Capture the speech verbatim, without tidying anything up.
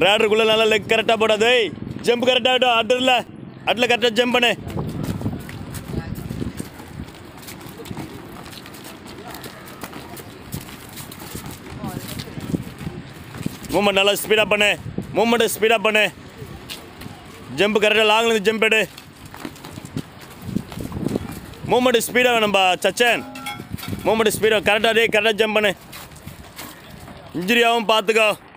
ரேடருக்குள்ளே நல்லா லெக் கரெக்டாக போடாது. ஜம்ப் கரெக்டாக ஆகிடும். அட்டில் அட்டில் கரெக்டாக ஜம்ப் பண்ணு. மூமெண்ட் நல்லா ஸ்பீடாக பண்ணு. மூமெண்ட்டு ஸ்பீடாக பண்ணு. ஜம்ப் கரெக்டாக லாங்லேருந்து ஜம்ப் எடு. மூமெண்ட்டு ஸ்பீடாக வேணும்பா சச்சன். மூமெண்ட்டு ஸ்பீடாக கரெக்டாக டே கரெக்டாக ஜம்ப் பண்ணு. இன்ஜுரி ஆகும் பார்த்துக்கோ.